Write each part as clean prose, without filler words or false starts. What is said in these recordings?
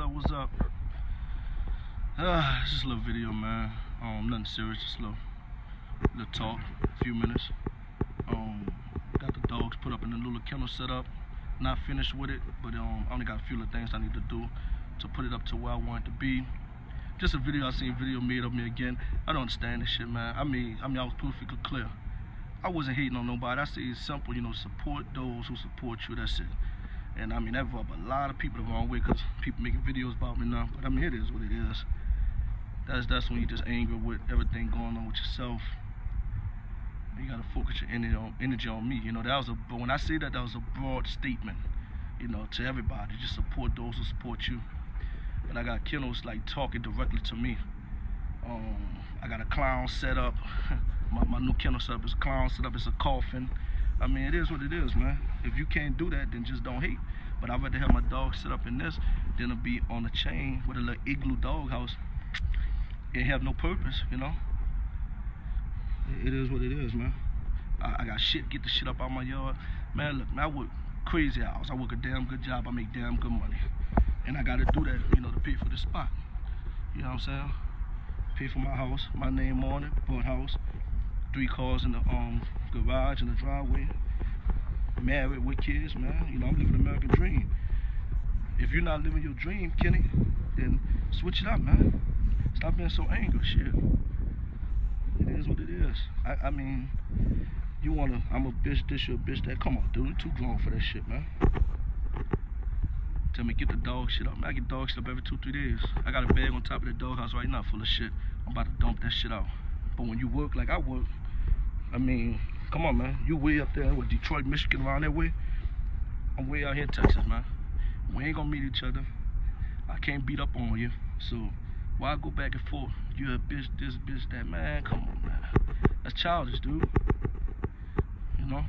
what's up? It's just a little video, man. Nothing serious, just a little talk, a few minutes. Got the dogs put up in the little kennel setup. Not finished with it, but I only got a few little things I need to do to put it up to where I want it to be. Just a video, I seen a video made of me again. I don't understand this shit, man. I mean, I was perfectly clear. I wasn't hating on nobody. I say it's simple, you know, support those who support you, that's it. And I mean, that rubbed a lot of people the wrong way, because people making videos about me now. But I mean, it is what it is. That's when you just angry with everything going on with yourself. You gotta focus your energy on me. You know, but when I say that was a broad statement, you know, to everybody. Just support those who support you. But I got kennels like talking directly to me. I got a clown set up. my new kennel setup is a clown setup. It's a coffin. I mean, it is what it is, man. If you can't do that, then just don't hate. But I'd rather have my dog set up in this than to be on a chain with a little igloo dog house and have no purpose, you know. It is what it is, man. I got shit, get the shit up out my yard. Man, look, man, I work crazy hours. I work a damn good job. I make damn good money. And I gotta do that, you know, to pay for the spot. You know what I'm saying? Pay for my house, my name on it, bought house. 3 cars in the garage and the driveway. Married with kids, man. You know, I'm living the American dream. If you're not living your dream, Kenny, then switch it up, man. Stop being so angry, shit. It is what it is. I mean, you wanna, I'm a bitch this, you a bitch that. Come on, dude, you're too grown for that shit, man. Tell me, get the dog shit up. Man, I get dog shit up every 2-3 days. I got a bag on top of the dog house right now full of shit. I'm about to dump that shit out. But when you work like I work, I mean, come on, man. You way up there with Detroit, Michigan, around that way. I'm way out here in Texas, man. We ain't gonna meet each other. I can't beat up on you. So why go back and forth? You a bitch this, bitch that. Man, come on, man. That's childish, dude. You know?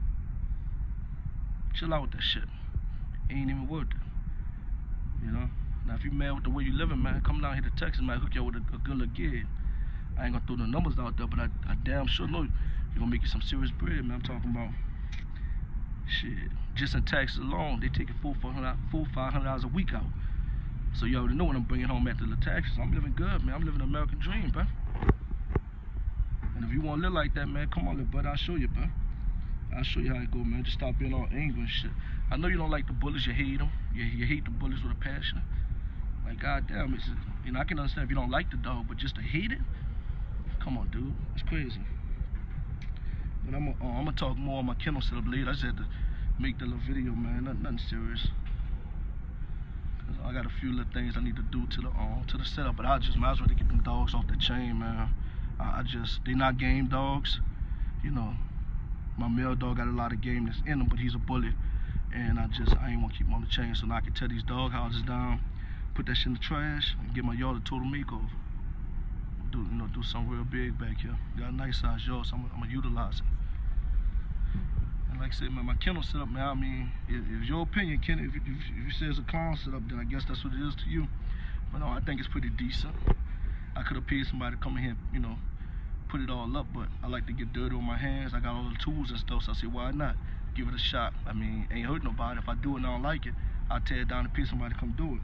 Chill out with that shit. Ain't even worth it. You know? Now, if you mad with the way you living, man, come down here to Texas, man, hook you up with a good little gig. I ain't gonna throw the numbers out there, but I damn sure know you're gonna make you some serious bread, man. I'm talking about shit. Just in taxes alone, they taking $400-$500 a week out. So you already know when I'm bringing home after the taxes. I'm living good, man. I'm living the American dream, bro. And if you wanna live like that, man, come on, little buddy. I'll show you, bro. I'll show you how it go, man. Just stop being all angry and shit. I know you don't like the bullies. You hate them. You hate the bullies with a passion. Like, goddamn, it's, you know, I can understand if you don't like the dog, but just to hate it. Come on, dude, it's crazy. But I'm gonna talk more on my kennel setup later. I just had to make the little video, man. Nothing serious. Cause I got a few little things I need to do to the setup. But I just might as well get them dogs off the chain, man. They not game dogs. You know, my male dog got a lot of game that's in him, but he's a bully. And I ain't want to keep him on the chain, so now I can tear these dog houses down, put that shit in the trash, and give my yard a total makeover. Do something real big back here. Got a nice size yard, so I'm gonna utilize it. And like I said, man, my kennel setup, man, I mean, it's your opinion, Kenny. If you say it's a clown setup, then I guess that's what it is to you. But no, I think it's pretty decent. I could have paid somebody to come in here, you know, put it all up, but I like to get dirty on my hands. I got all the tools and stuff, so I say, why not? Give it a shot. I mean, ain't hurt nobody. If I do it and I don't like it, I'll tear it down and pay somebody to come do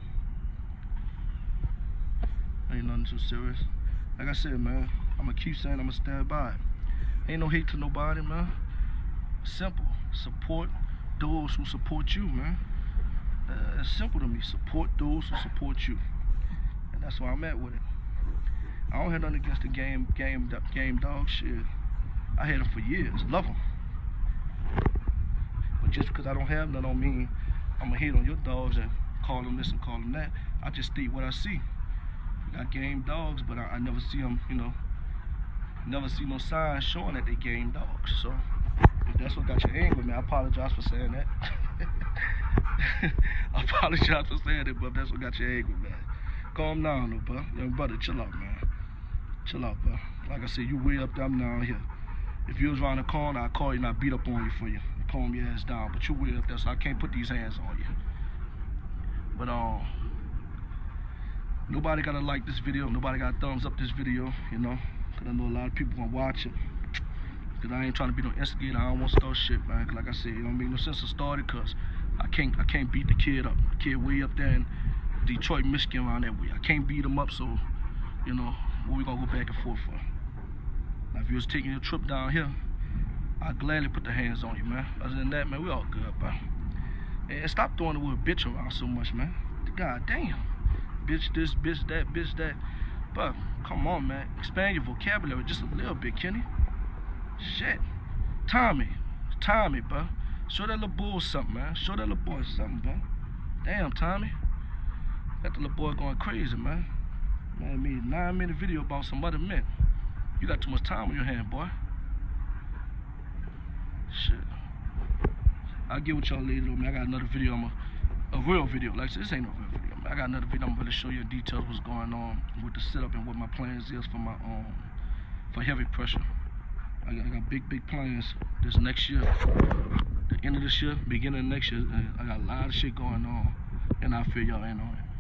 it. Ain't nothing too serious. Like I said, man, I'm gonna keep saying I'm gonna stand by it. Ain't no hate to nobody, man. Simple. Support those who support you, man. It's simple to me. Support those who support you. And that's where I'm at with it. I don't have nothing against the game dog shit. I had them for years. Love them. But just because I don't have none don't mean I'm gonna hate on your dogs and call them this and call them that. I just state what I see. Got game dogs, but I never see them, you know, never see no signs showing that they game dogs. So if that's what got you angry, man, I apologize for saying that. I apologize for saying it, but if that's what got you angry, man. Calm down, though, bro. Young brother, chill out, man. Chill out, bro. Like I said, you way up there, I'm down here. If you was around the corner, I'd call you and I'd beat up on you for you. Calm your ass down, but you way up there, so I can't put these hands on you. But nobody gotta like this video. Nobody gotta thumbs up this video, you know. Cause I know a lot of people gonna watch it. Cause I ain't trying to be no instigator. I don't want to start shit, man. Cause like I said, it don't make no sense to start it. Cause I can't beat the kid up. The kid way up there in Detroit, Michigan around that way. I can't beat them up, so, you know, what we gonna go back and forth for? Now, if you was taking your trip down here, I'd gladly put the hands on you, man. Other than that, man, we all good, bro. And stop throwing the word bitch around so much, man. God damn. Bitch this, bitch that, bitch that. But come on, man. Expand your vocabulary just a little bit, Kenny. Shit. Tommy, bro. Show that little boy something, man. Show that little boy something, bro. Damn, Tommy. That little boy going crazy, man. Man, made a 9-minute video about some other men. You got too much time on your hand, boy. Shit. I'll get with y'all later, though, man. I got another video. A real video. Like I said, this ain't no real video, man. I got another video. I'm gonna show you details what's going on with the setup and what my plans is for my for heavy pressure. I got big plans this next year. The end of this year, beginning of next year, I got a lot of shit going on, and I feel y'all ain't on it.